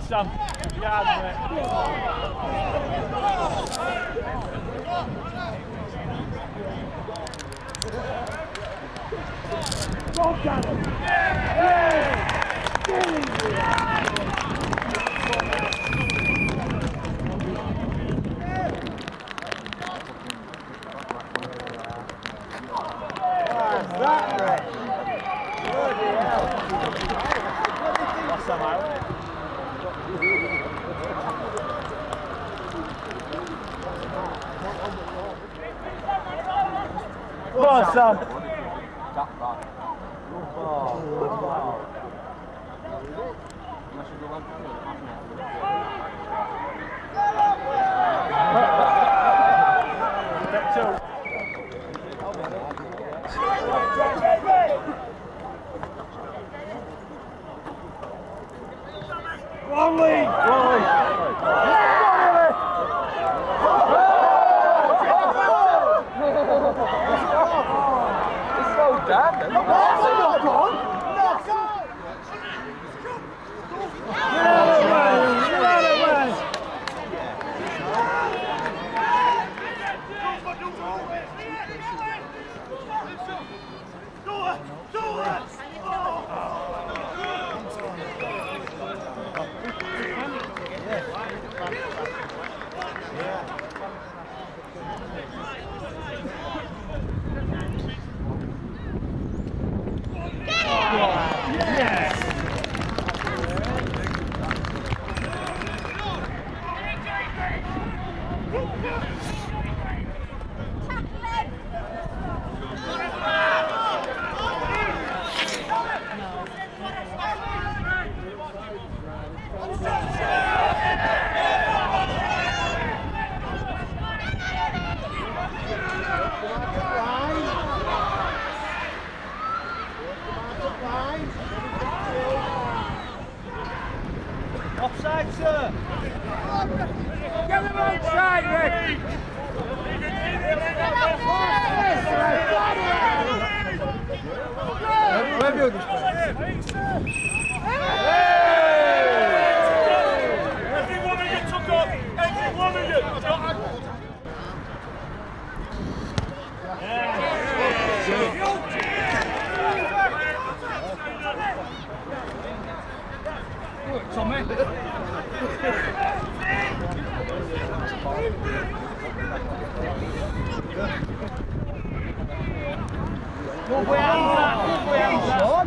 Sam. Yards, mate. Go, Callum! Go on, Sam. Offside, sir. Get him outside, Rick! Where have you this Every one of you took up. Every one of you. Tommy. Good way out, good way out, Sean.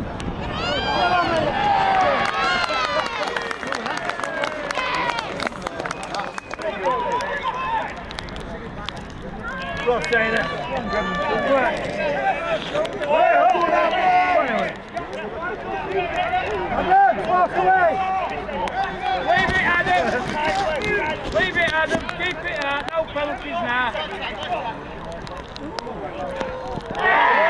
Go, Shana. Good work. Walk away. Leave it, Adam. Leave it, Adam. Keep it out. No penalties now.